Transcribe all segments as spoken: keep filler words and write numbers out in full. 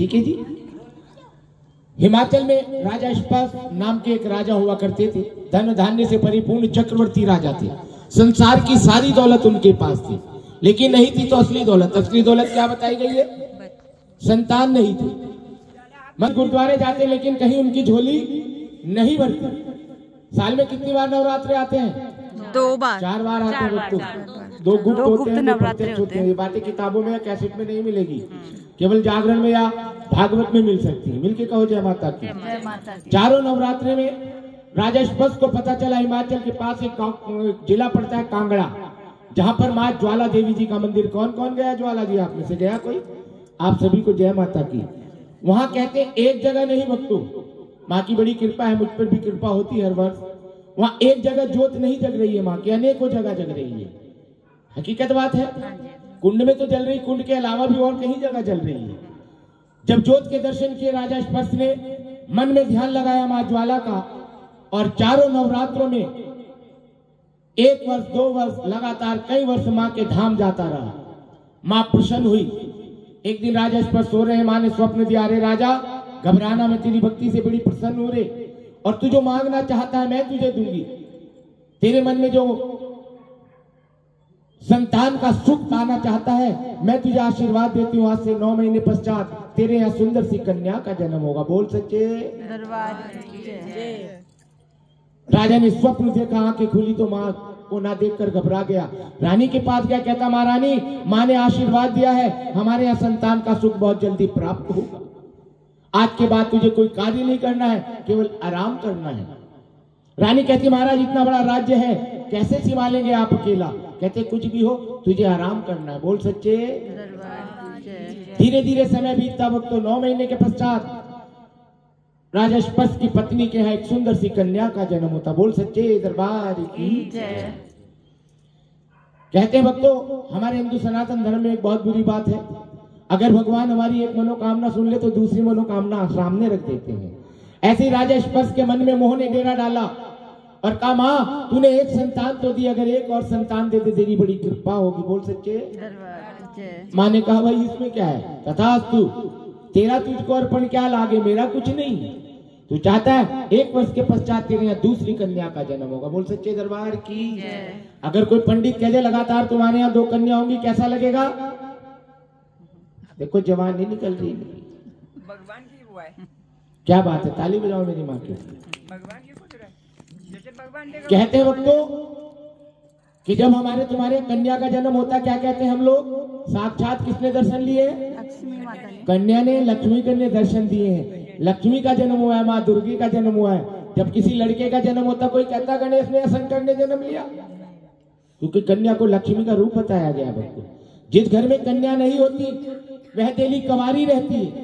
ठीक है जी। हिमाचल में राजा स्पास नाम के एक राजा हुआ करते थे। धन धान्य से परिपूर्ण चक्रवर्ती राजा थे। संसार की सारी दौलत उनके पास थी, लेकिन नहीं थी तो असली दौलत। असली दौलत क्या बताई गई है? संतान नहीं थी। मन गुरुद्वारे जाते लेकिन कहीं उनकी झोली नहीं भरती। साल में कितनी बार नवरात्रे आते हैं? दो बार, चार बार आते हैं बच्चों। दो गुप्त होते हैं, दो प्रत्यक्ष होते हैं। ये बातें किताबों में या कैसेट में नहीं मिलेगी, केवल जागरण में या भागवत में मिल सकती है। मिलके कहो जय माता की। चारों नवरात्रे में राजा स्पष्ट को पता चला हिमाचल के पास एक जिला पड़ता है कांगड़ा, जहाँ पर माँ ज्वाला देवी जी का मंदिर। कौन कौन गया ज्वाला जी? आप में से गया कोई? आप सभी को जय माता की। वहां कहते एक जगह नहीं भक्तों, माँ की बड़ी कृपा है, मुझ पर भी कृपा होती है हर वर्ष। वहाँ एक जगह ज्योत नहीं जग रही है, माँ की अनेकों जगह जग रही है। हकीकत बात है। कुंड में तो जल रही, कुंड के अलावा भी और कहीं जगह जल रही है। जब ज्योत के दर्शन किए राजा स्पर्श ने, मन में ध्यान लगाया माँ ज्वाला का, और चारों नवरात्रों में एक वर्ष, दो वर्ष, लगातार कई वर्ष माँ के धाम जाता रहा। माँ प्रसन्न हुई। एक दिन राजा स्पर्श सो रहे, माँ ने स्वप्न दिया, अरे राजा घबराना, मैं तेरी भक्ति से बड़ी प्रसन्न हो रही, और तू जो मांगना चाहता है मैं तुझे दूंगी। तेरे मन में जो संतान का सुख पाना चाहता है, मैं तुझे आशीर्वाद देती हूँ। आज से नौ महीने पश्चात तेरे यहाँ सुंदर सी कन्या का जन्म होगा। बोल सच्चे दरबार की। राजा ने स्वप्न देखा, आंखें खुली तो माँ को ना देखकर घबरा गया। रानी के पास गया, कहता महारानी, माँ ने आशीर्वाद दिया है, हमारे यहाँ संतान का सुख बहुत जल्दी प्राप्त होगा। आज के बाद तुझे कोई कार्य नहीं करना है, केवल आराम करना है। रानी कहती महाराज इतना बड़ा राज्य है, कैसे संभालेंगे आप अकेला? कहते कुछ भी हो, तुझे आराम करना है। बोल सच्चे। धीरे धीरे समय बीतता वक्त, तो नौ महीने के पश्चात राजा स्पर्श की पत्नी के यहाँ एक सुंदर सी कन्या का जन्म होता। बोल सच्चे दरबार की जय। कहते भक्तों, हमारे हिंदू सनातन धर्म में एक बहुत बुरी बात है, अगर भगवान हमारी एक मनोकामना सुन ले तो दूसरी मनोकामना सामने रख देते हैं। ऐसे राजा स्पर्श के मन में मोह ने डेरा डाला और कहा माँ तूने एक संतान तो दी, अगर एक और संतान दे दे तेरी बड़ी कृपा होगी। बोल सच्चे। माँ ने कहा भाई इसमें क्या है, तथास्तु, तेरा तुझको अर्पण क्या लागे, मेरा कुछ नहीं। तू चाहता है एक वर्ष के पश्चात तेरे यहाँ दूसरी कन्या का जन्म होगा। बोल सच्चे दरबार की। अगर कोई पंडित कह दे लगातार तुम्हारे यहाँ दो कन्या होंगी, कैसा लगेगा? देखो जवान नहीं निकल रही, भगवान की हुआ है। क्या बात है, ताली बजाओ मेरी माँ की। भगवान की कुछ भगवान कहते हैं वक्तों कि जब हमारे तुम्हारे कन्या का जन्म होता, क्या कहते हैं हम लोग? साक्षात किसने दर्शन लिए? लक्ष्मी माता ने। कन्या ने, लक्ष्मी कन्या दर्शन दिए हैं। लक्ष्मी का जन्म हुआ है, माँ दुर्गी का जन्म हुआ है। जब किसी लड़के का जन्म होता, कोई कहता गणेश ने या शंकर ने जन्म लिया, क्योंकि कन्या को लक्ष्मी का रूप बताया गया है। जिस घर में कन्या नहीं होती वह तेली कवारी रहती है,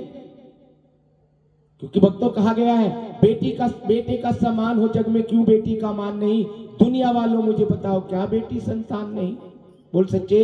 क्योंकि भक्तों कहा गया है बेटी का बेटे का समान हो जग में, क्यों बेटी का मान नहीं? दुनिया वालों मुझे बताओ क्या बेटी संतान नहीं? बोल सच्चे।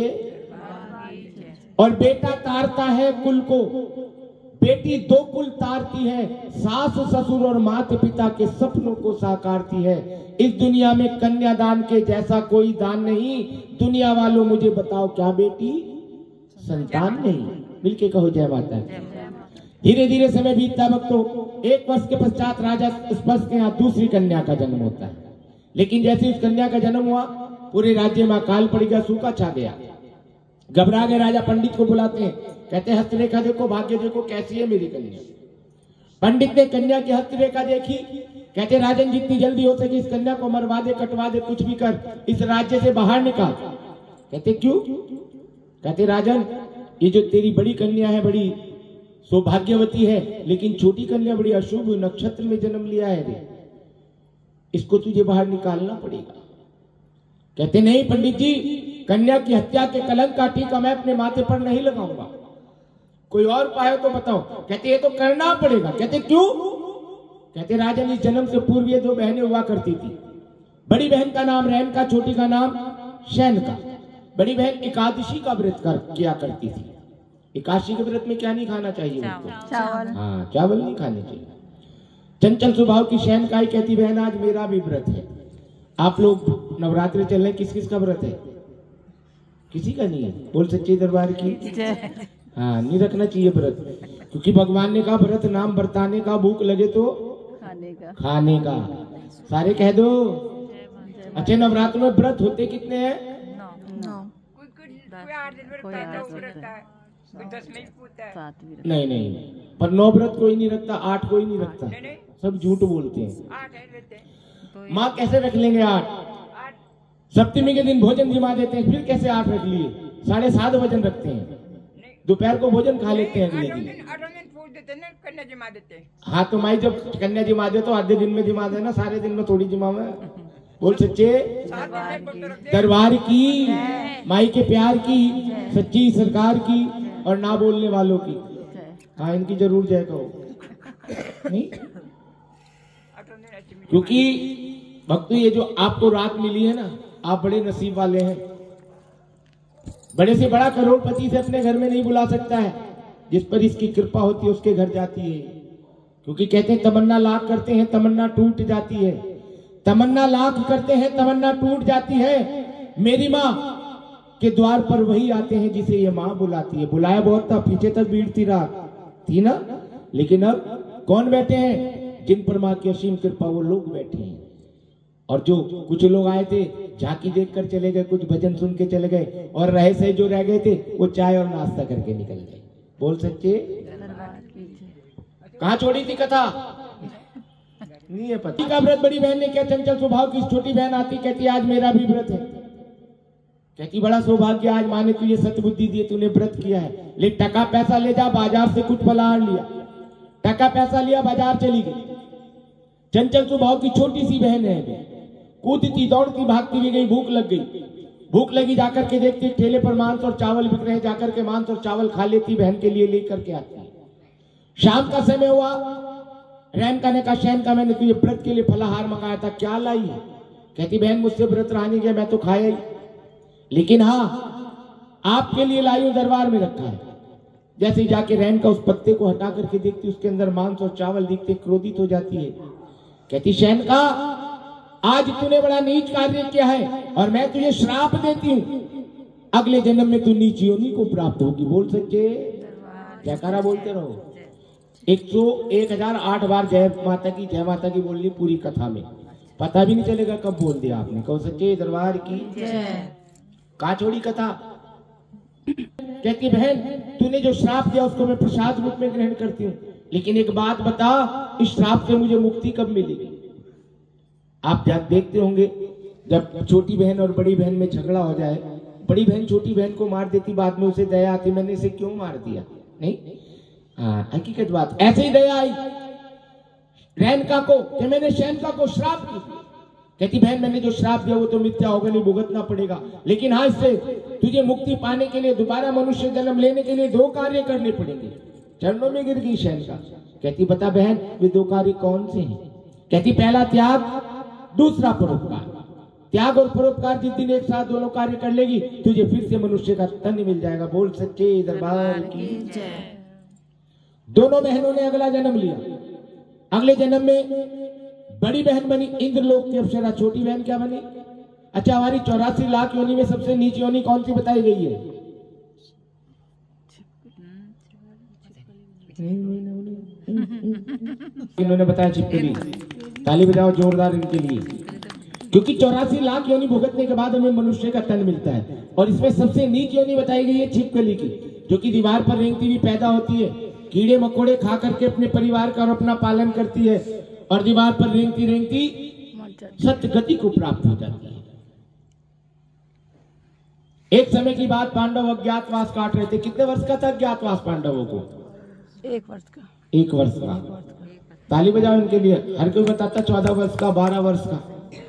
और बेटा तारता है कुल को, बेटी दो कुल तारती है, सास ससुर और माता पिता के सपनों को साकारती है। इस दुनिया में कन्यादान के जैसा कोई दान नहीं। दुनिया वालों मुझे बताओ क्या बेटी संतान नहीं? मिलके कहो जय माता। धीरे धीरे समय बीतता भक्तों, एक वर्ष के पश्चात राजा स्पर्श के यहाँ दूसरी कन्या का जन्म होता है। लेकिन जैसे उस कन्या का जन्म हुआ, पूरे राज्य में अकाल पड़ गया, सूखा छा गया। घबरा गए, राजा पंडित को बुलाते हैं, कहते हैं हस्तरेखा देखो, भाग्य देखो कैसी है मेरी कन्या। पंडित ने कन्या की हस्तरेखा देखी, कहते राजन जितनी जल्दी हो सके इस कन्या को मरवा दे, कटवा दे, कुछ भी कर, इस राज्य से बाहर निकाल। कहते क्यों? कहते राजन ये जो तेरी बड़ी कन्या है बड़ी सौभाग्यवती है, लेकिन छोटी कन्या बड़ी अशुभ नक्षत्र में जन्म लिया है रे, इसको तुझे बाहर निकालना पड़ेगा। कहते नहीं पंडित जी, कन्या की हत्या के कलंक का टीका मैं अपने माथे पर नहीं लगाऊंगा, कोई और उपाय तो बताओ। कहते ये तो करना पड़ेगा। कहते क्यों? कहते राजन इस जन्म से पूर्व ये दो बहनें हुआ करती थी, बड़ी बहन का नाम रेणुका, छोटी का नाम शैनका। बड़ी बहन एकादशी का व्रत कर किया करती थी। एकादशी के व्रत में क्या नहीं खाना चाहिए? चावल। हाँ, चावल नहीं खाने चाहिए। चंचल स्वभाव की शैनका ही कहती बहन आज मेरा भी व्रत है। आप लोग नवरात्रि चल रहे, किस किस का व्रत है? किसी का नहीं है। बोल सच्चे दरबार की। हाँ, नहीं रखना चाहिए व्रत, क्योंकि भगवान ने कहा व्रत नाम बरताने का, भूख लगे तो खाने का खाने का। सारे कह दो। अच्छा, नवरात्र में व्रत होते कितने हैं? नौ कोई कोई कोई आठ दिन में कोई रखता है, आठ नौ में दिन रखता है, कोई दस में ही पूछता है। सात भी रखते नहीं नहीं, पर नौ व्रत कोई नहीं रखता, आठ कोई नहीं रखता, नहीं नहीं, सब झूठ बोलते हैं। आठ है लेते हैं। तो माँ कैसे रख लेंगे आठ? आठ सप्तमी के दिन भोजन जिमा देते हैं, फिर कैसे आठ रख लिए? साढ़े सात वजन रखते हैं, नहीं, दोपहर को भोजन खा लेते हैं अगले आठों दिन। दिन आठों दिन पूछ देते हैं ना, कन्या जमा देते हैं। हाँ, तो माई जब कन्या जिमा दे तो आधे दिन में जिमा देना, सारे दिन में थोड़ी जिमा में। बोल सच्चे सात दिन में बोल तो रखते हैं। दरबार की, माई के प्यार की, सच्ची सरकार की, और ना बोलने वालों की। जय। हाँ, इनकी जरूर जय कहो। नहीं, आठों दिन ऐसे में क्योंकि भक्तों ये जो आपको रात मिली है ना, आप बड़े नसीब वाले हैं। बड़े से बड़ा करोड़पति से अपने घर में नहीं बुला सकता है, जिस पर इसकी कृपा होती है उसके घर जाती है। क्योंकि कहते हैं तमन्ना लाख करते हैं, तमन्ना टूट जाती है। तमन्ना लाख करते हैं, तमन्ना टूट जाती है। मेरी माँ के द्वार पर वही आते हैं जिसे ये माँ बुलाती है। बुलाया बहुत था, पीछे तक भीड़ थी, रात थी ना, लेकिन अब कौन बैठे हैं? जिन पर माँ की असीम कृपा, वो लोग बैठे हैं। और जो कुछ लोग आए थे झांकी देखकर चले गए, कुछ भजन सुन के चले गए, और रहे से जो रह गए थे वो चाय और नाश्ता करके निकल गए। बोल सच्चे दरबार की जय। कहाँ छोड़ी थी कथा? नहीं है पता। का व्रत बड़ी बहन ने क्या चंचल स्वभाव की छोटी बहन आती, कहती आज मेरा भी व्रत है। कहती बड़ा सौभाग्य, आज माँ ने तुझे सतबुद्धि दी, तूने व्रत किया है। ले टका पैसा ले जा, बाजार से कुछ फलाहार लिया, टका पैसा लिया, बाजार चली गई। चंचल स्वभाव की छोटी सी बहन है, कूदती दौड़ती भागती भी गई। भूख लग गई, भूख लगी, जाकर के देखती ठेले पर मांस और चावल बिक रहे हैं, जाकर के मांस और चावल खा लेती, बहन के लिए लेकर के आती। शाम का समय हुआ, रेणुका ने कहा शहन का मैंने तुझे व्रत के लिए फलाहार मंगाया था, क्या लाई है? कहती बहन मुझसे व्रत रहा नहीं गया, मैं तो खाया ही, लेकिन हाँ आपके लिए लाई हूं, दरबार में रखा है। जैसे ही जाके रेणुका उस पत्ते को हटा करके देखती, उसके अंदर मांस और चावल दिखते, क्रोधित हो जाती है। कहती शहन का आज तूने बड़ा नीच कार्य किया है, और मैं तुझे श्राप देती हूँ, अगले जन्म में तू नीच योनि को प्राप्त होगी। बोल सच्चे जयकारा बोलते रहो। एक सौ एक हजार आठ बार जय माता की, जय माता की बोलनी पूरी कथा में, पता भी नहीं चलेगा कब बोल दिया आपने। कहो सच्चे दरबार की जय। कहाँ छोड़ी कथा? कहती बहन तूने जो श्राप दिया उसको मैं प्रसाद रूप में ग्रहण करती हूँ, लेकिन एक बात बता, इस श्राप से मुझे मुक्ति कब मिलेगी? आप देखते होंगे जब छोटी बहन और बड़ी बहन में झगड़ा हो जाए, बड़ी बहन छोटी बहन को मार देती, बाद में उसे दया आती, मैंने इसे क्यों मार दिया? नहीं, हाँ हकीकत बात। ऐसे ही दया आई रेणुका को कि मैंने शहनका को श्राप दी। कहती बहन मैंने जो श्राप दिया वो तो मिथ्या होगा, नहीं भुगतना पड़ेगा, लेकिन हाँ इससे तुझे मुक्ति पाने के लिए, दोबारा मनुष्य जन्म लेने के लिए दो कार्य करने पड़ेंगे। चरणों में गिर गई शहनका। कहती बता बहन वे दो कार्य कौन से हैं? कहती पहला त्याग, दूसरा परोपकार। त्याग और परोपकार जिस दिन एक साथ दोनों कार्य कर लेगी, तुझे फिर से मनुष्य का तन मिल जाएगा। बोल सच्चे दरबार की जय। दोनों बहनों ने अगला जन्म लिया। अगले जन्म में बड़ी बहन बनी इंद्रलोक की अप्सरा, छोटी बहन क्या बनी? अच्छा हमारी चौरासी लाख योनि में सबसे नीच योनि कौन सी बताई गई है? इन्होंने बताया छिपकली। ताली बजाओ जोरदार इनके लिए, क्योंकि चौरासी लाख योनि भुगतने के बाद हमें मनुष्य का तन मिलता है, और इसमें सबसे नीच योनि बताई गई है छिपकली की, जो कि दीवार पर रेंगती हुई पैदा होती है, कीड़े मकोड़े खा करके अपने परिवार का और अपना पालन करती है, और दीवार पर रेंगती रेंगती सत्य गति को प्राप्त हो जाती है। एक समय की बात, पांडव अज्ञातवास काट रहे थे। कितने वर्ष का था अज्ञातवास पांडवों को? एक वर्ष का। एक वर्ष का। ताली बजाओ इनके लिए। हर कोई बताता चौदह वर्ष का, बारह वर्ष का।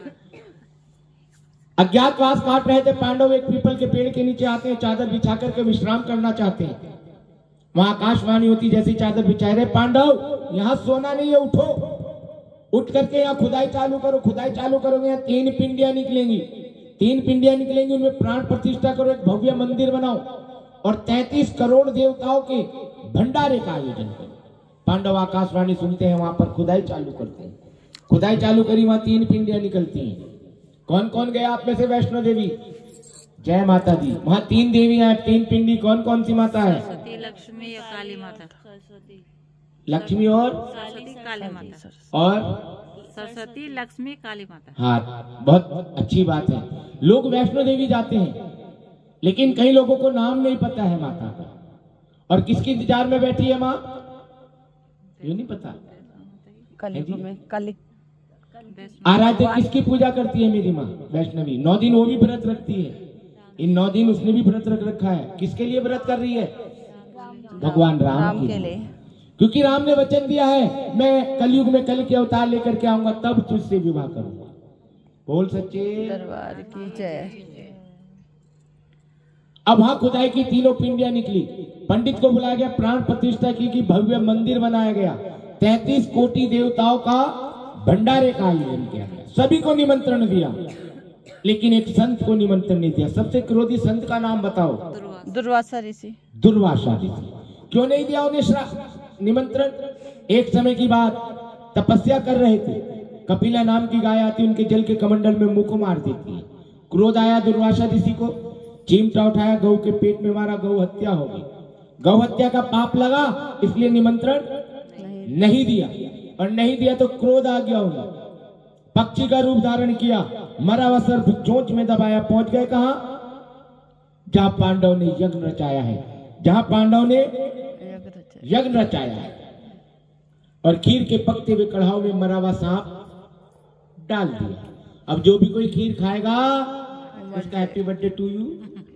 अज्ञातवास काट रहे थे पांडव। एक पीपल के पेड़ के नीचे आते हैं, चादर बिछा करके विश्राम करना चाहते हैं। वहां आकाशवाणी होती, जैसी चादर बिछाए रहे, पांडव यहाँ सोना नहीं है, उठो, उठ करके यहाँ खुदाई चालू करो। खुदाई चालू करोगे, यहाँ तीन पिंडियां निकलेंगी, तीन पिंडियां निकलेंगी, उनमें प्राण प्रतिष्ठा करो, एक भव्य मंदिर बनाओ, और तैतीस करोड़ देवताओं के भंडारे का आयोजन करो। पांडव आकाशवाणी सुनते हैं, वहां पर खुदाई चालू करते हैं। खुदाई चालू करी, वहां तीन पिंडियां निकलती हैं। कौन कौन गया आप में से वैष्णो देवी? जय माता दी। वहाँ तीन देवियां हैं, तीन पिंडी, कौन कौन सी माता है? सरस्वती, लक्ष्मी और काली माता। लक्ष्मी और सरस्वती काली माता। और सरस्वती, लक्ष्मी, काली माता। हाँ, बहुत अच्छी बात है। लोग वैष्णो देवी जाते हैं, लेकिन कई लोगों को नाम नहीं पता है माता का। और किसके इंतजार में बैठी है माँ, ये नहीं पता। कलयुग में कल आराध्य किसकी पूजा करती है मेरी माँ? वैष्णवी। नौ दिन वो भी व्रत रखती है। इन नौ दिन उसने भी व्रत रख रखा है। किसके लिए व्रत कर रही है? भगवान राम, राम के के लिए। लिए। क्योंकि राम ने वचन दिया है, मैं कलयुग में कल के अवतार लेकर के आऊंगा, तब तुझसे विवाह करूंगा। बोल सच्चे दरबार की जय। अब वहां खुदाई की तीनों पिंडियां निकली। पंडित को बुलाया गया, प्राण प्रतिष्ठा की, की भव्य मंदिर बनाया गया। तैतीस कोटि देवताओं का भंडारे का आयोजन किया गया। सभी को निमंत्रण दिया, लेकिन एक संत को निमंत्रण नहीं दिया। सबसे क्रोधी संत का नाम बताओ? दुर्वासा ऋषि। दुर्वासा ऋषि। क्यों नहीं दिया उन्हें श्राप निमंत्रण? एक समय की बात, तपस्या कर रहे थे। कपिला नाम की गाय आती, उनके जल के कमंडल में मुंह को मार देती है। क्रोध आया दुर्वासा ऋषि को, चिमटा उठाया, गौ के पेट में मारा, गौ हत्या हो गई। गौ हत्या का पाप लगा, इसलिए निमंत्रण नहीं, नहीं दिया। और नहीं दिया तो क्रोध आ गया उन्हें। पक्षी का रूप धारण किया, मरा हुआ सर्प चोंच में दबाया। पहुंच गए कहां? जहां पांडव ने यज्ञ रचाया है, जहां पांडव ने यज्ञ रचाया है। और खीर के पकते हुए कढ़ाव में मरा हुआ सांप डाल दिया। अब जो भी कोई खीर खाएगा उसका हैप्पी बर्थडे टू यू।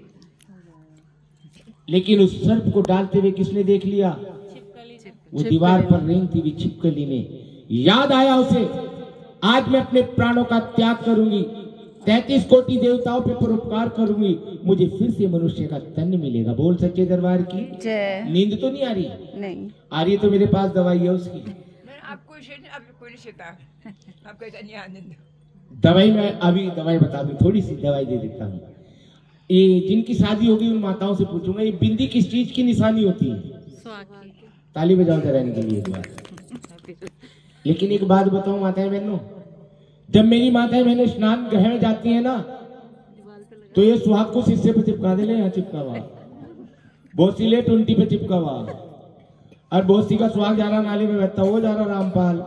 लेकिन उस सर्प को डालते हुए किसने देख लिया? वो दीवार पर रेंगती हुई छिपकली ने। याद आया उसे, आज मैं अपने प्राणों का त्याग करूंगी, तैतीस कोटि देवताओं पे परोपकार करूंगी, मुझे फिर से मनुष्य का तन मिलेगा। बोल सच्चे दरबार की जय। नींद तो नहीं आ रही? नहीं आ रही है तो मेरे पास दवाई है उसकी। आपको आपको नहीं सीता, आपको ऐसा नहीं आनंद। दवाई मैं अभी दवाई बता दूं, थोड़ी सी दवाई दे देता हूँ। ये जिनकी शादी होगी उन माताओं से पूछूंगा, ये बिंदी किस चीज की निशानी होती है? ताली बजाओ जरा इनके लिए एक बार। लेकिन एक बात बताऊं माताएं बहनों, जब मेरी माताएं बहनें स्नान गृह में जाती है ना, तो ये सुहाग को शीशे पे चिपका दे ले, यहाँ चिपका हुआ, बहुत सी ले ट्वेंटी पे चिपका हुआ, और बहुत सी का सुहाग जा रहा नाले में बहता, वो जा रहा रामपाल।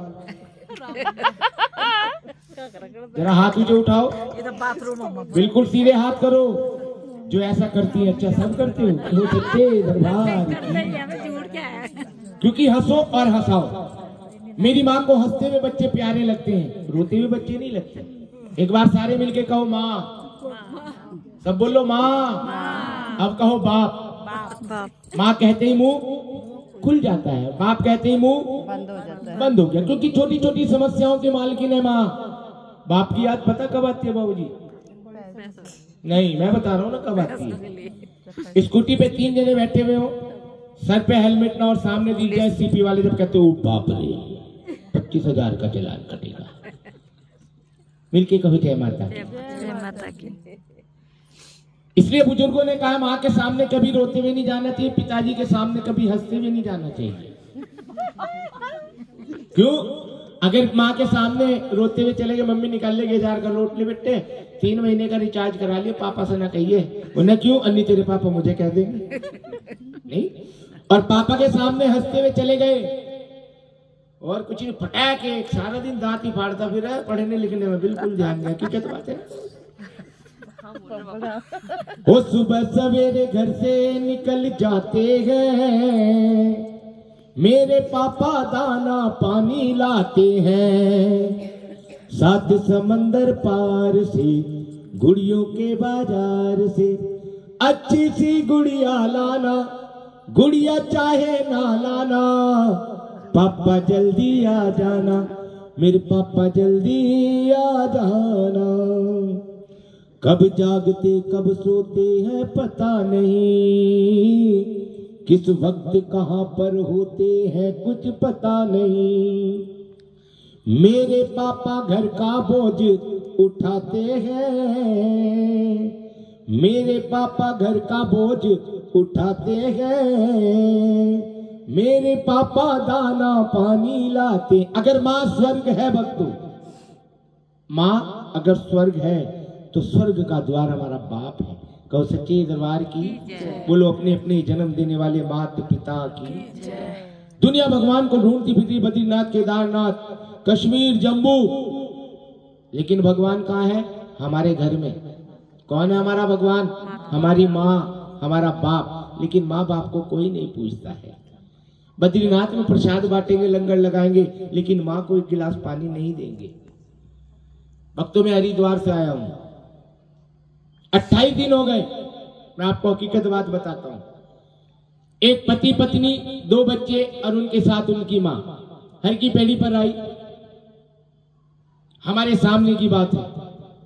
जरा हाथ ऊंचे उठाओ, बिल्कुल सीधे हाथ करो। जो ऐसा करती है, अच्छा सब करते हो, तो सच्चे दरबार। क्योंकि हंसो और हंसाओ। मेरी माँ को हंसते हुए बच्चे प्यारे लगते हैं, रोते हुए बच्चे नहीं लगते। एक बार सारे मिलके कहो माँ, सब बोलो माँ। अब कहो बाप। माँ कहते ही मुंह खुल जाता है, बाप कहते ही मुंह बंद हो जाता है। बंद हो गया। क्योंकि छोटी छोटी समस्याओं के मालकिन है माँ। बाप की याद पता कब आती है बाबूजी? नहीं, मैं बता रहा हूँ ना कब आती है। स्कूटी पे तीन जने बैठे हुए हो, सर पे हेलमेट ना और सामने दी जाए सीपी वाले, जब कहते हो बाप रे पच्चीस हजार का चालान कटेगा। मिलके कहो जय माता। जय माता की। इसलिए बुजुर्गों ने कहा माँ के सामने कभी रोते हुए नहीं जाना चाहिए, पिताजी के सामने कभी हंसते हुए नहीं जाना चाहिए। क्यों? अगर माँ के सामने रोते हुए चले गए, मम्मी निकाल ले हजार का नोट ले बेटे, तीन महीने का रिचार्ज करा लिया, पापा से ना कहिए। उन्हें क्यों? अन्नी तेरे पापा मुझे कह देंगे। नहीं। और पापा के सामने हंसते हुए चले गए और कुछ नहीं, पटाक एक सारा दिन दांत ही फाड़ता फिर है, पढ़ने लिखने में बिल्कुल ध्यान दिया। क्यों? क्या तो बात है। वो सुबह सवेरे घर से निकल जाते हैं, मेरे पापा दाना पानी लाते हैं, सात समंदर पार से गुड़ियों के बाजार से अच्छी सी गुड़िया लाना, गुड़िया चाहे ना लाना, पापा जल्दी आ जाना, मेरे पापा जल्दी आ जाना। कब जागते कब सोते हैं पता नहीं, किस वक्त कहां पर होते हैं कुछ पता नहीं। मेरे पापा घर का बोझ उठाते हैं, मेरे पापा घर का बोझ उठाते हैं, मेरे पापा दाना पानी लाते। अगर माँ स्वर्ग है भक्तों, माँ अगर स्वर्ग है तो स्वर्ग का द्वार हमारा बाप है। कहो सच्चे दरबार की, बोलो अपने अपने जन्म देने वाले माता पिता की। दुनिया भगवान को ढूंढती फिरती बद्रीनाथ, केदारनाथ, कश्मीर, जम्मू, लेकिन भगवान कहाँ है? हमारे घर में। कौन है हमारा भगवान? हमारी माँ, हमारा बाप। लेकिन माँ बाप को कोई नहीं पूछता है। बद्रीनाथ में प्रसाद बांटेंगे, लंगर लगाएंगे, लेकिन माँ को एक गिलास पानी नहीं देंगे। भक्तों में हरिद्वार से आया हूं, अट्ठाईस दिन हो गए। मैं आपको हकीकत बात बताता हूं। एक पति पत्नी, दो बच्चे और उनके साथ उनकी माँ हर की पैड़ी पर आई। हमारे सामने की बात है।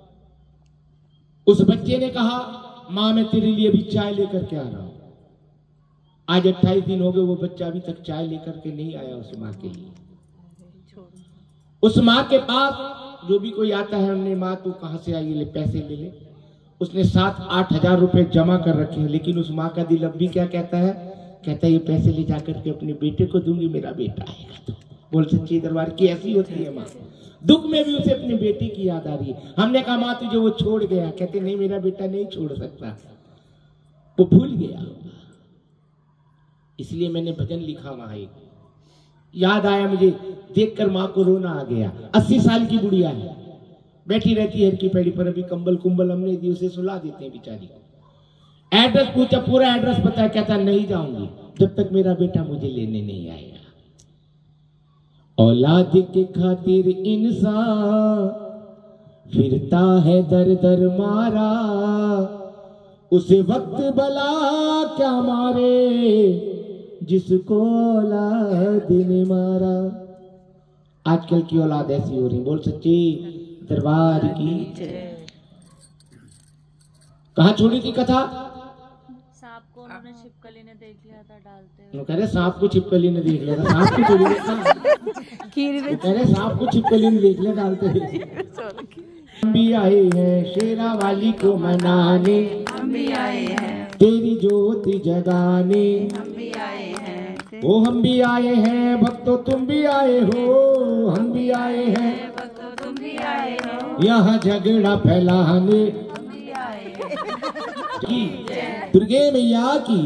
उस बच्चे ने कहा, माँ मैं तेरे लिए भी चाय लेकर के आ रहा हूं। आज अट्ठाईस दिन हो गए, वो बच्चा अभी तक चाय लेकर के नहीं आया उस माँ के लिए। उस माँ के पास जो भी कोई आता है, हमने माँ तू कहां से आई, ले पैसे ले ले। उसने सात आठ हजार रुपए जमा कर रखे हैं, लेकिन उस माँ का दिल अब भी क्या कहता है? कहता है ये पैसे ले जाकर के अपने बेटे को दूंगी, मेरा बेटा आएगा तो। बोल सच्ची दरबार की, ऐसी होती है माँ। दुख में भी उसे अपने बेटे की याद आ रही है। हमने कहा माँ तुझे वो छोड़ गया, कहते नहीं मेरा बेटा नहीं छोड़ सकता, वो भूल गया। इसलिए मैंने भजन लिखा वहां एक, याद आया मुझे, देखकर माँ को रोना आ गया। अस्सी साल की बुढ़िया है, बैठी रहती है की पैड़ी पर। अभी कंबल कुंबल हमने दी, उसे सुला देते हैं बेचारी को। एड्रेस पूछा, पूरा एड्रेस पता है, कहता नहीं जाऊंगी जब तक मेरा बेटा मुझे लेने नहीं आएगा। औलाद के खातिर इंसान फिरता है दर दर मारा, उसे वक्त भला क्या मारे जिसको औलाद ने मारा। आजकल की औलाद ऐसी हो रही। बोल सच्ची दरबार की। कहाँ छोड़ी थी कथा? सांप को उन्होंने छिपकली ने देख लिया था डालते हुए। कह रहे सांप को छिपकली ने देख लिया था। सांप को चोरी देखा, खीर में कह रहे सांप को छिपकली ने देख लिया डालते हुए। हम भी आए हैं शेरा वाली को मनाने, हम भी आए हैं, तेरी ज्योति जगाने, हम भी आए हैं, वो हम भी आए हैं। भक्तों तुम भी आए हो, हम भी आए हैं, भक्तों तुम भी आए हो, यहाँ झगड़ा फैलाने हम भी आए हैं। की दुर्गे मैया की।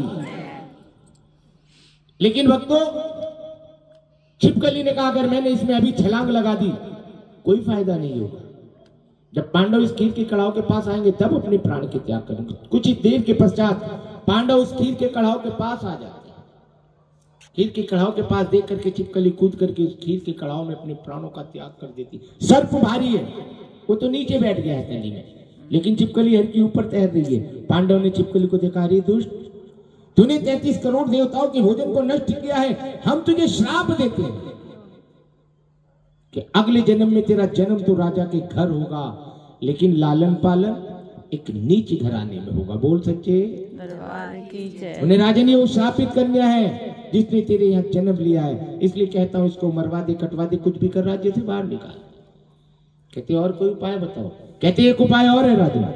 लेकिन भक्तों छिपकली ने कहा अगर मैंने इसमें अभी छलांग लगा दी कोई फायदा नहीं होगा। जब पांडव इस खीर के कड़ाव के पास आएंगे तब अपने प्राण के त्याग करेंगे। कुछ ही देर के पश्चात पांडव उस खीर के कड़ाव के पास आ जाते हैं। खीर के कड़ाव के पास देख करके छिपकली कूद करके उस खीर के कड़ाव में अपने प्राणों का त्याग कर देती। सर्प भारी है, वो तो नीचे बैठ गया है तली में, लेकिन छिपकली हर के ऊपर तैर रही है। पांडव ने छिपकली को देखा, अरे दुष्ट, तूने तैंतीस करोड़ देवताओं के भोजन को नष्ट किया है, हम तुझे श्राप देते हैं कि अगले जन्म में तेरा जन्म तो राजा के घर होगा, लेकिन लालन पालन एक नीच घराने में होगा। बोल सच्चे दरबार की जय। उन्हें राजा ने वो श्रापित कन्या है जिसने तेरे यहाँ जन्म लिया है, इसलिए कहता हूं इसको मरवा दे, कटवा दे, कुछ भी कर राज्य से बाहर निकाल। कहते और कोई उपाय बताओ? कहते एक उपाय और है राजा,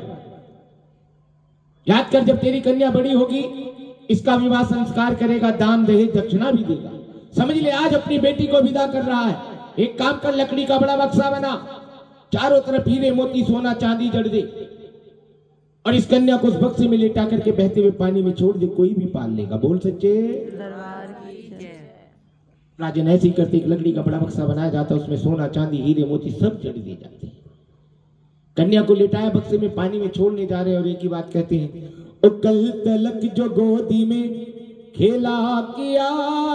याद कर जब तेरी कन्या बड़ी होगी इसका विवाह संस्कार करेगा, दान दहेज दक्षिणा भी देगा। समझ ले आज अपनी बेटी को विदा कर रहा है। एक काम कर, लकड़ी का बड़ा बक्सा बना, चारों तरफ हीरे मोती सोना चांदी जड़ दे और इस कन्या को उस बक्से में लेटा करके बहते हुए पानी में छोड़ दे, कोई भी पाल लेगा। बोल सच्चे दरबार की जय। राजन ऐसे ही करते, एक लकड़ी का बड़ा बक्सा बनाया जाता, उसमें सोना चांदी हीरे मोती सब जड़ दिए जाते हैं। कन्या को लेटाया बक्से में, पानी में छोड़ने जा रहे हैं और एक ही बात कहते हैं, ओ कल तलक जो गोदी में खेला किया,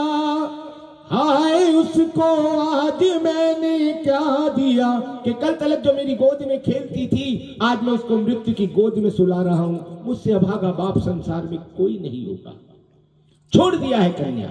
हाय उसको आज मैंने क्या दिया। कि कल तलक जो मेरी गोद में खेलती थी, आज मैं उसको मृत्यु की गोद में सुला रहा हूं। मुझसे अभागा बाप संसार में कोई नहीं होगा। छोड़ दिया है कन्या,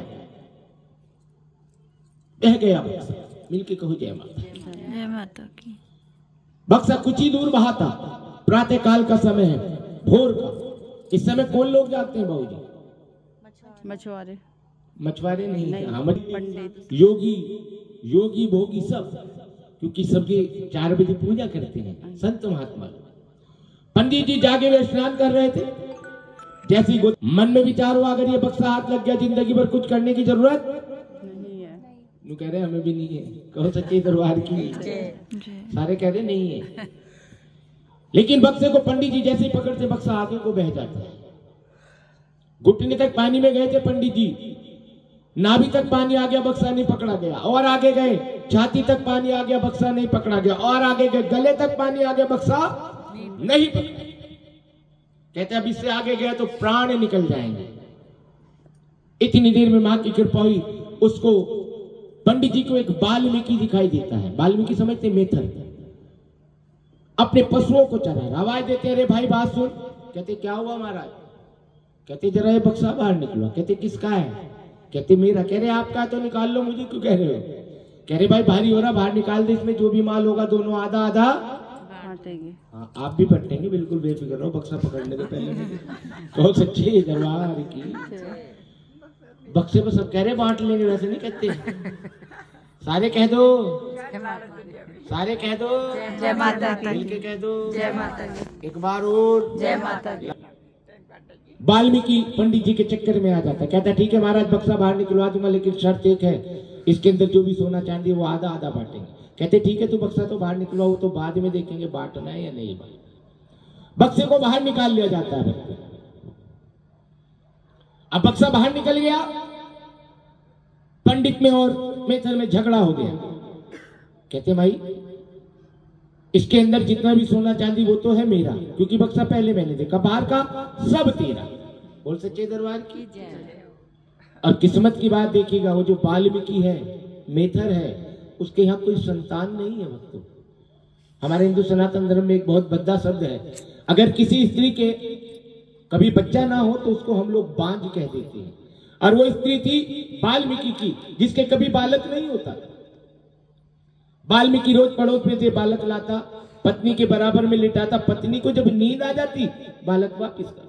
बह गया बक्सा। मिलके कहो जय माता। जय माता की। बक्सा कुछ ही दूर बहा था। प्रातः काल का समय है, भोर का। इस समय कौन लोग जाते हैं बाबूजी? मछुआरे। मछुआरे नहीं, नहीं, हमारे पंडित, योगी, योगी भोगी सब, क्योंकि सबके चार बजे पूजा करते हैं संत महात्मा। पंडित जी जागे हुए स्नान कर रहे थे। जैसी गोद मन में विचार हुआ अगर ये बक्सा हाथ लग गया जिंदगी भर कुछ करने की जरूरत नहीं है। नु कह रहे हमें भी नहीं है। कहो सच्चे दरबार की। सारे कह रहे नहीं है। लेकिन बक्से को पंडित जी जैसे ही पकड़ते बक्सा आगे को बह जाता है। घुटने तक पानी में गए थे पंडित जी, नाभि तक पानी आ गया, बक्सा नहीं पकड़ा गया। और आगे गए, छाती तक पानी आ गया, बक्सा नहीं पकड़ा गया। और आगे गए, गले तक पानी आ गया, बक्सा नहीं पकड़ा। कहते अब इससे आगे गया तो प्राण निकल जाएंगे। इतनी देर में मां की कृपा हुई, उसको पंडित जी को एक वाल्मीकि दिखाई देता है। वाल्मीकि समझते मेथर, अपने पशुओं को चरा रहा। आवाज देते, अरे भाई बात सुन। कहते क्या हुआ महाराज? कहते जरा ये बक्सा बाहर निकलो। कहते किसका है? कहते मेरा। कह रहे आपका तो निकाल लो, मुझे क्यों कह रहे हो? कह रहे भाई भारी हो रहा, बाहर निकाल दे, इसमें जो भी माल होगा दोनों आधा आधा बांटेंगे। हाँ आप भी बंटेंगे, बिल्कुल बेफिक्र रहो। बक्सा पकड़ने के पहले कहो सच्ची दरबार की बक्से पर सब कह रहे बांट लेंगे, वैसे नहीं कहते। सारे कह दो, सारे कह दो जय माता दी, मिलके कह दो जय माता दी, एक बार और जय माता दी। वाल्मीकि पंडित जी के चक्कर में आ जाता है। कहता ठीक है महाराज बक्सा बाहर निकलवा दूंगा, लेकिन शर्त एक है, इसके अंदर जो भी सोना चांदी वो आधा आधा बांटेंगे। कहते ठीक है तू बक्सा तो बाहर निकलवा, वो तो बाद में देखेंगे बांटना है या नहीं बांटना। बक्से को बाहर निकाल लिया जाता है। अब बक्सा बाहर निकल गया, पंडित में और मेथर में झगड़ा हो गया। कहते भाई इसके अंदर जितना भी सोना चांदी वो तो है मेरा, क्योंकि बक्सा पहले मैंने देखा, बाहर का सब तेरा। बोल सच्चे दरबार की। और किस्मत की बात देखिएगा, वो जो वाल्मीकि है, मेथर है, उसके यहाँ कोई संतान नहीं है। भक्तों हमारे हिंदू सनातन धर्म में एक बहुत भद्दा शब्द है, अगर किसी स्त्री के कभी बच्चा ना हो तो उसको हम लोग बांझ कह देते हैं। और वो स्त्री थी वाल्मीकि की, जिसके कभी बालक नहीं होता। वाल्मीकि रोज पड़ोस में थे, बालक लाता, पत्नी के बराबर में लिटाता, पत्नी को जब नींद आ जाती बालक वापिस करता।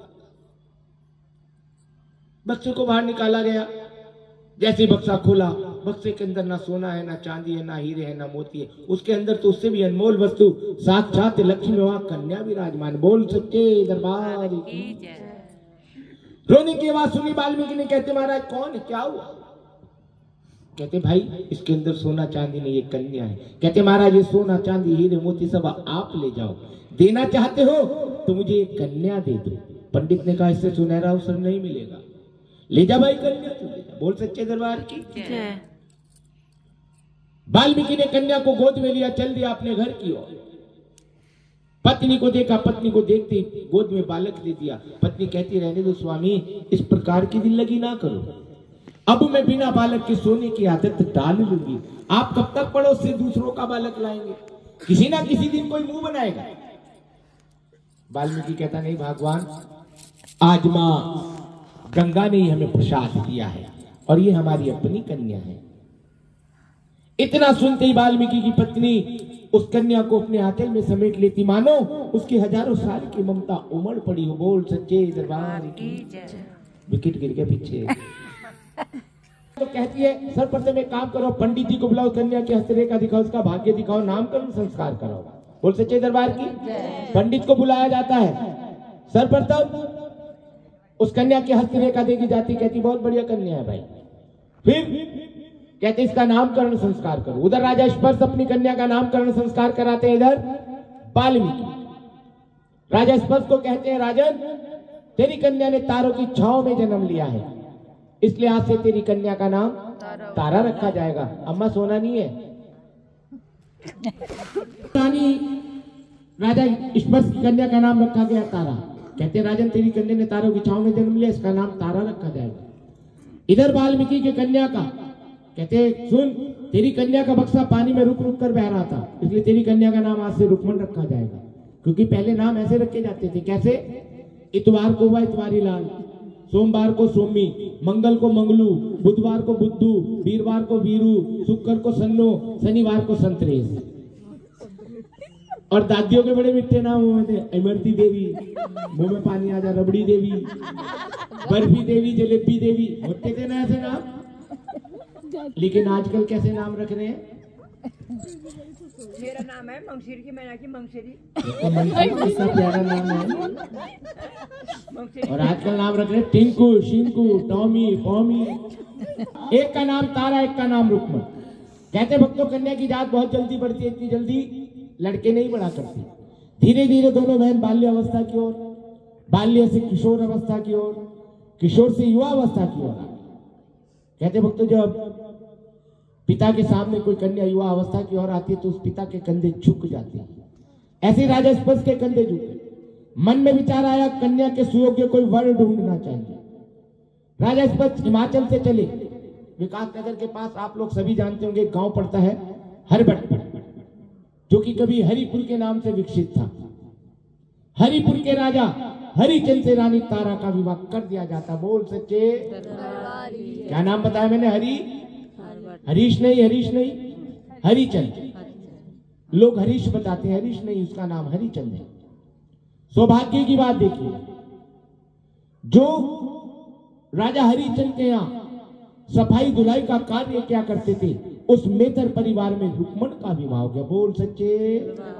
बक्से को बाहर निकाला गया। जैसे बक्सा खोला, बक्से के अंदर ना सोना है, ना चांदी है, ना हीरे है, ना मोती है, उसके अंदर तो उससे भी अनमोल वस्तु साक्षात लक्ष्मी वहां कन्या विराजमान। बोल सच्चे दरबार की। रोने की आवाज सुनी वाल्मीकि ने। कहते महाराज कौन है, क्या हुआ? कहते भाई इसके अंदर सोना चांदी नहीं, ये कन्या है। कहते महाराज ये सोना चांदी हीरे मोती सब आप ले जाओ, देना चाहते हो तो मुझे एक कन्या दे दो। पंडित ने कहा इससे सुनहरा अवसर नहीं मिलेगा, ले जा भाई कन्या तू ले जा। बोल सच्चे दरबार की। वाल्मीकि ने कन्या को गोद में लिया, चल दिया अपने घर की ओर। पत्नी को देखा, पत्नी को देखते ही गोद में बालक दे दिया। पत्नी कहती रहने दो स्वामी, इस प्रकार की दिल लगी ना करो, अब मैं बिना बालक के सोने की आदत डाल लूंगी। आप कब तक पड़ोस से दूसरों का बालक लाएंगे? किसी ना किसी दिन कोई मुंह बनाएगा। वाल्मीकि कहता नहीं भगवान, आज मां गंगा ने ही हमें प्रसाद दिया है और ये हमारी अपनी कन्या है। इतना सुनते ही वाल्मीकि की पत्नी उस कन्या को अपने आंचल में समेट लेती, मानो उसकी हजारों साल की ममता उमड़ पड़ी हो। बोल सच्चे दरबार की। विकेट गिर गया पीछे। तो कहती है सर्वप्रथम एक काम करो, पंडित जी को बुलाओ, कन्या के हस्तरेखा दिखाओ, उसका भाग्य दिखाओ, नामकरण संस्कार करो। बोल सच्चे दरबार की। पंडित को बुलाया जाता है। सर्वप्रथम उस कन्या की हस्तरेखा देखी जाती, कहती बहुत बढ़िया कन्या है भाई। फिर कहते इसका नामकरण संस्कार करो। उधर राजा स्पर्श अपनी कन्या का नामकरण संस्कार कराते हैं, इधर वाल्मीकि। राजा स्पर्श को कहते हैं राजन, तेरी कन्या ने तारों की छांव में जन्म लिया है, इसलिए आज से तेरी कन्या का नाम तारा रखा जाएगा। अम्मा सोना नहीं है। राजा स्पर्श की कन्या का नाम रखा गया तारा। कहते राजन तेरी कन्या ने तारों की छांव में जन्म लिया, इसका नाम तारा रखा जाएगा। इधर वाल्मीकि की कन्या का कहते सुन, तेरी कन्या का बक्सा पानी में रुक रुक कर बह रहा था, इसलिए तेरी कन्या का नाम आज से रुकमन रखा जाएगा। क्योंकि पहले नाम ऐसे रखे जाते थे, कैसे? इतवार को वह इतवारी लाल, सोमवार को सोमी, मंगल को मंगलू, बुधवार को बुद्धू, वीरवार को वीरू, शुक्र को सन्नो, शनिवार को संतरेश। और दादियों के बड़े मिठे नाम हुए थे, इमरती देवी, मुंह में पानी आ जा, रबड़ी देवी, बर्फी देवी, जलेबी देवी, होते थे ना ऐसे नाम। लेकिन आजकल कैसे नाम रख रहे हैं? मेरा नाम है मंगशीर की, मैंने की मंगशीरी। कितना प्यारा नाम है। और आजकल नाम रख रहे हैं टिंकू, शिंकू, टॉमी, पॉमी। एक का नाम तारा, एक का नाम रुक्मन। कहते भक्तों कन्या की जात बहुत जल्दी बढ़ती है, इतनी जल्दी लड़के नहीं बढ़ा करती। धीरे धीरे दोनों बहन बाल्य अवस्था की ओर, बाल्य से किशोर अवस्था की ओर, किशोर से युवा अवस्था की ओर। कहते भक्तों, जब पिता के सामने कोई कन्या युवा अवस्था की ओर आती है तो उस पिता के कंधे झुक जाते हैं। ऐसे राजा स्पर्श के कंधे झुके। मन में विचार आया, कन्या के सुयोग्य कोई वर ढूंढना चाहिए। राजा स्पर्श हिमाचल से चले। विकास नगर के पास आप लोग सभी जानते होंगे गांव पड़ता है हरबट, जो कि कभी हरिपुर के नाम से विकसित था। हरिपुर के राजा हरिचंद से रानी तारा का विवाह कर दिया जाता। बोल सच्चे क्या नाम बताया मैंने? हरि हरीश नहीं, हरीश नहीं, हरिचंद। लोग हरीश बताते हैं, हरीश नहीं, उसका नाम हरिचंद है। सौभाग्य की बात देखिए, जो राजा हरिचंद के यहाँ सफाई धुलाई का कार्य क्या करते थे, उस मेथर परिवार में रुक्मण का विवाह हो गया। बोल सच्चे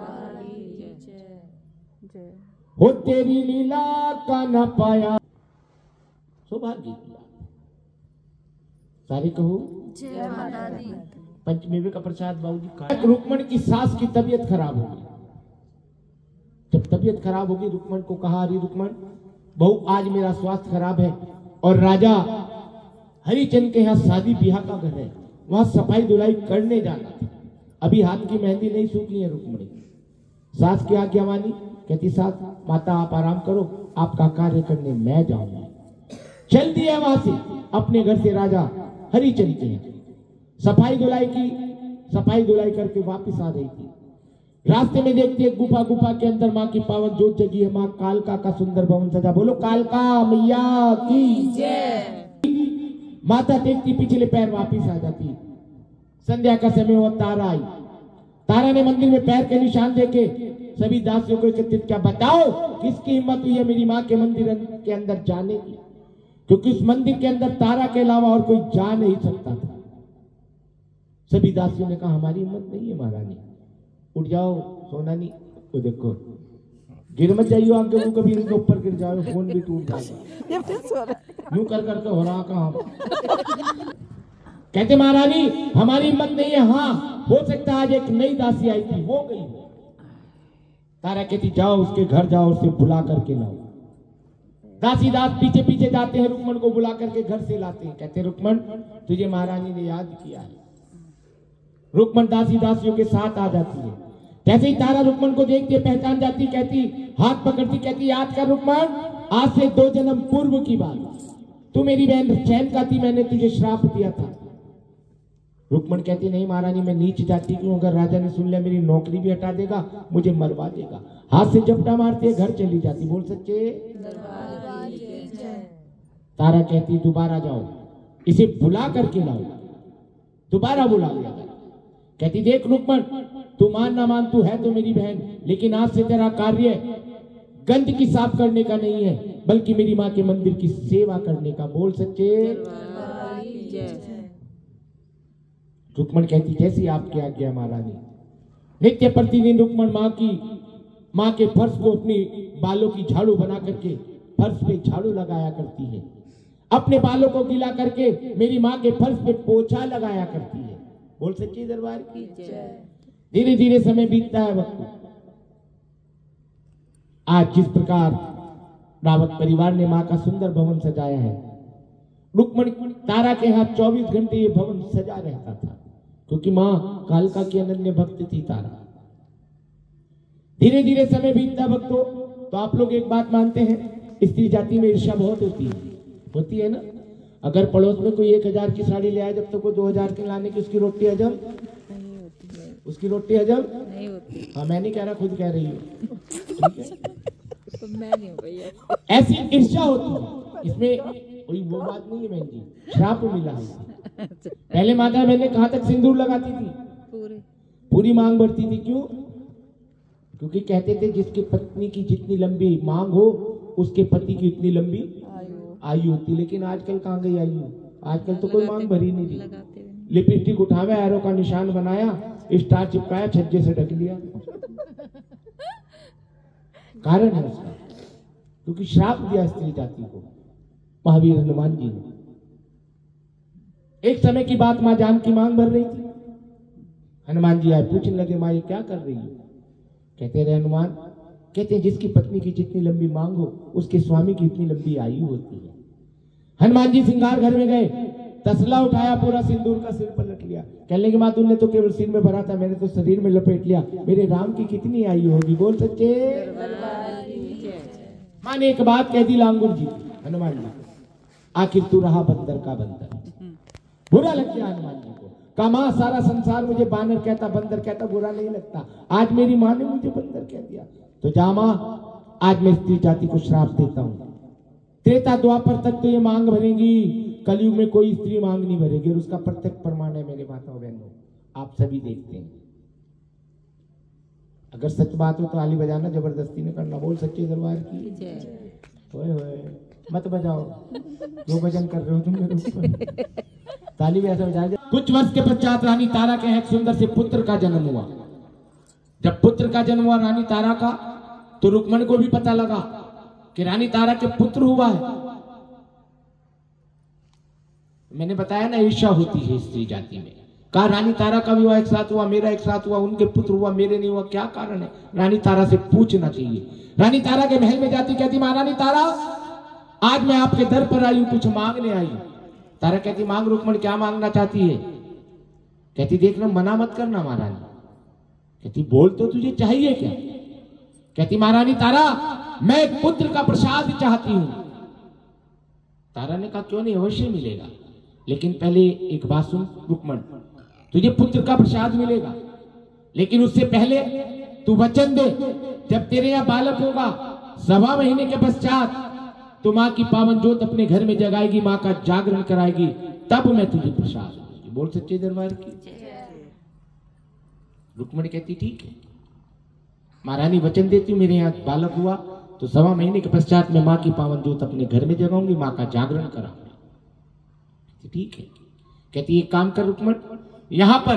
हो तेरी लीला का न पाया। सौभाग्य की बात। सारे कहो जय माता दी। पंचमेवे का प्रसाद बाबूजी खा। रुक्मण की सास की तबीयत खराब हो गई। जब तबीयत खराब होगी, रुक्मण को कहा, अरे रुक्मण बहू, आज मेरा स्वास्थ्य खराब है और राजा हरिचंद के यहाँ शादी ब्याह का घर है, वहां सफाई धुलाई करने जाना था। अभी हाथ की मेहंदी नहीं सूखी है रुक्मणी। सास की आज्ञा मानी। कहती, सास माता आप आराम करो, आपका कार्य करने मैं जाऊंगा। चल दिया वहां से, अपने घर से राजा हरिचंद के यहाँ सफाई धुलाई की। सफाई धुलाई करके वापिस आ रही थी। रास्ते में देखती है गुफा, गुफा के अंदर माँ की पावन जोत जगी है। माँ कालका का सुंदर भवन सजा। बोलो कालका मैया की जय। माता देखती, पिछले पैर वापिस आ जाती। संध्या का समय हुआ, तारा आई। तारा ने मंदिर में पैर के निशान देखे सभी दासियों को एकत्रित किया। बताओ किसकी हिम्मत हुई है मेरी माँ के मंदिर के अंदर जाने की, क्योंकि उस मंदिर के अंदर तारा के अलावा और कोई जा नहीं सकता था। सभी दासियों ने कहा, हमारी हिम्मत नहीं है महारानी, उठ जाओ। सोना नहीं, वो देखो गिर मत जाइयो, आगे वो कभी इनके ऊपर गिर जाओ, फोन भी टूट जाएगा। यूं कर करके हो रहा कहा। कहते महारानी हमारी हिम्मत नहीं है। हाँ हो सकता है आज एक नई दासी आई थी, वो गई। तारा कहती, जाओ उसके घर जाओ, उसे बुला करके लाओ। दासी दास पीछे पीछे जाते हैं, रुक्मण को बुला करके घर से लाते हैं। कहते रुक्मण, तुझे महारानी ने याद किया है। रुक्मण दासी दासियों के साथ आ जाती है। जैसे ही तारा रुक्मण को देखती है, पहचान जाती, कहती, हाथ पकड़ती, कहती, याद कर रुक्मण, आज से दो जन्म पूर्व की बात, तू मेरी बहन चैन का थी, मैंने तुझे श्राप दिया था। रुक्मण कहती, नहीं महारानी, मैं नीच जाती क्यों, अगर राजा ने सुन लिया मेरी नौकरी भी हटा देगा, मुझे मरवा देगा। हाथ से झपटा मारती है, घर चली जाती। बोल सच्चे तारा कहती, दोबारा जाओ, इसे बुला करके लाओ। दोबारा बुला लिया। कहती, देख रुक्मण, तू मान ना मान, तू है तो मेरी बहन, लेकिन आज से तेरा कार्य गंद की साफ करने का नहीं है, बल्कि मेरी माँ के मंदिर की सेवा करने का। बोल सच्चे रुक्मण कहती, जैसी आपकी आज्ञा महारानी। नित्य प्रतिदिन रुक्मण माँ की माँ के फर्श को अपनी बालों की झाड़ू बना करके फर्श पे झाड़ू लगाया करती है। अपने बालों को गीला करके मेरी माँ के फर्श पे पोछा लगाया करती है। बोल सच्ची दरबार की जय। धीरे धीरे समय बीतता है वक्त। आज जिस प्रकार रावत परिवार ने माँ का सुंदर भवन सजाया है, रुक्मणी तारा के हाथ चौबीस घंटे ये भवन सजा रहता था, क्योंकि माँ कालका की अनन्य भक्त थी तारा। धीरे धीरे समय बीतता भक्तों, तो आप लोग एक बात मानते हैं, स्त्री जाति में ईर्ष्या बहुत होती है, होती है ना। अगर पड़ोस में कोई एक हजार की साड़ी ले आए, जब तक तो वो दो हजार की लाने की उसकी रोटी हजम नहीं होती है। उसकी रोटी हजम नहीं होती। हाँ मैं नहीं कह रहा, खुद कह रही हूँ, ठीक है? तो मैं नहीं हो गई। ऐसी ईर्ष्या होती है, इसमें कोई वो बात नहीं है बहन जी, श्राप मिला है। पहले माता मैंने कहा तक सिंदूर लगाती थी, पूरी पूरी मांग भरती थी। क्यों? क्योंकि कहते थे जिसकी पत्नी की जितनी लंबी मांग हो, उसके पति की उतनी लंबी आयु होती। लेकिन आजकल कहाँ गई आयु? आजकल तो कोई मांग भरी नहीं रही। लिपस्टिक उठावे, एरो का निशान बनाया, स्टार चिपकाया, छज्जे से ढक लिया। कारण है उसका, क्योंकि श्राप दिया स्त्री जाति को महावीर हनुमान जी ने। एक समय की बात, माँ जान की मांग भर रही थी। हनुमान जी आए, पूछने लगे, माँ ये क्या कर रही है? कहते रहे हनुमान, कहते हैं जिसकी पत्नी की जितनी लंबी मांग हो उसके स्वामी की इतनी लंबी आयु होती है। हनुमान जी सिंगार घर में गए, तसला उठाया, पूरा सिंदूर का सिर पलट लिया। कहने की माँ तुमने तो केवल सिर में भरा था, मैंने तो शरीर में लपेट लिया, मेरे राम की कितनी आयु होगी। बोल सच्चे। माँ ने एक बात कह दी लांगुर जी, हनुमान जी, आखिर तू रहा बंदर का बंदर। बुरा लग गया हनुमान जी को। कहा माँ सारा संसार मुझे बानर कहता, बंदर कहता, बुरा नहीं लगता, आज मेरी माँ ने मुझे बंदर कह दिया। तो जा माँ, आज मैं स्त्री जाति को श्राप देता हूँ, त्रेता द्वापर तक तो ये मांग भरेंगी, कलयुग में कोई स्त्री मांग नहीं भरेगी। और उसका प्रत्यक्ष प्रमाण है मेरे माताओं बहनों, आप सभी देखते हैं। अगर सच बात हो तो ताली बजाना, जबरदस्ती नहीं करना। बोल सच्चे दरबार की। होए होए मत बजाओ, जो भजन कर रहे हो तुम मेरे ऊपर। ताली भी ऐसा बजा। कुछ वर्ष के पश्चात रानी तारा के एक सुंदर से पुत्र का जन्म हुआ। जब पुत्र का जन्म हुआ रानी तारा का, तो रुक्मणी को भी पता लगा कि रानी तारा के पुत्र हुआ है। मैंने बताया ना ईर्ष्या होती है स्त्री जाति में। कहा रानी तारा का विवाह एक साथ हुआ, मेरा एक साथ हुआ, उनके पुत्र हुआ, मेरे नहीं हुआ, क्या कारण है? रानी तारा से पूछना चाहिए। रानी तारा के महल में जाती, कहती महारानी तारा आज मैं आपके दर पर आई हूं, कुछ मांगने आई हूं। तारा कहती मांग रुक्मणी, क्या मांगना चाहती है? कहती देखना मना मत करना महारानी। कहती बोल तो तुझे चाहिए क्या? कहती महारानी तारा मैं एक पुत्र का प्रसाद चाहती हूं। तारा ने कहा क्यों नहीं, अवश्य मिलेगा, लेकिन पहले एक बात सुन रुक्मणी, तुझे पुत्र का प्रसाद मिलेगा, लेकिन उससे पहले तू वचन दे जब तेरे यहाँ बालक होगा सवा महीने के पश्चात तो माँ की पावन ज्योत अपने घर में जगाएगी, माँ का जागरण कराएगी, तब मैं तुझे प्रसाद दूंगी। बोल सच्चे दरबार की। रुक्मणी कहती ठीक है महारानी, वचन देती हूँ, मेरे यहाँ बालक हुआ तो सवा महीने के पश्चात मैं माँ की पावन ज्योत अपने घर में जगाऊंगी, माँ का जागरण कराऊंगी। ठीक है। कहती एक काम कर रुक्मणी, यहां पर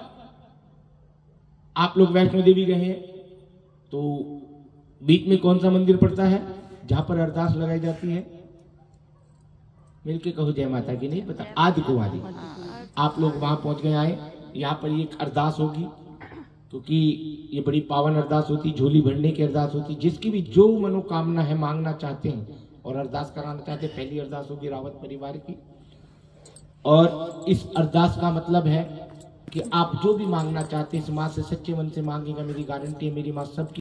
आप लोग वैष्णो देवी गए हैं तो बीच में कौन सा मंदिर पड़ता है जहां पर अरदास लगाई जाती है? मिलके कहो जय माता की। नहीं पता? आदि कुंवारी। आप लोग वहां पहुंच गए आए, यहाँ पर एक अरदास होगी, क्योंकि ये बड़ी पावन अरदास होती, झोली भरने की अरदास होती। जिसकी भी जो मनोकामना है, मांगना चाहते हैं और अरदास कराना चाहते हैं, पहली अरदास होगी रावत परिवार की। और इस अरदास का मतलब है कि आप जो भी मांगना चाहते हैं इस माँ से सच्चे मन से मांगेगा, मेरी गारंटी है, मेरी माँ सबकी